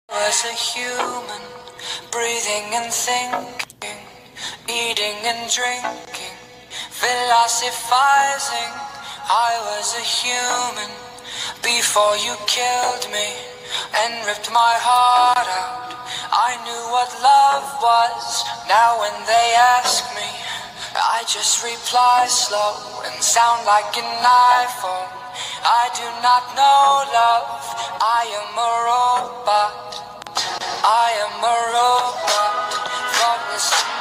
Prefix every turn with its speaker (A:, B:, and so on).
A: Was a human, breathing and thinking, eating and drinking, philosophizing. I was a human before you killed me and ripped my heart out. I knew what love was. Now when they ask me, I just reply slow and sound like an iPhone. I do not know love. I am a robot. I am a robot. Thoughtless.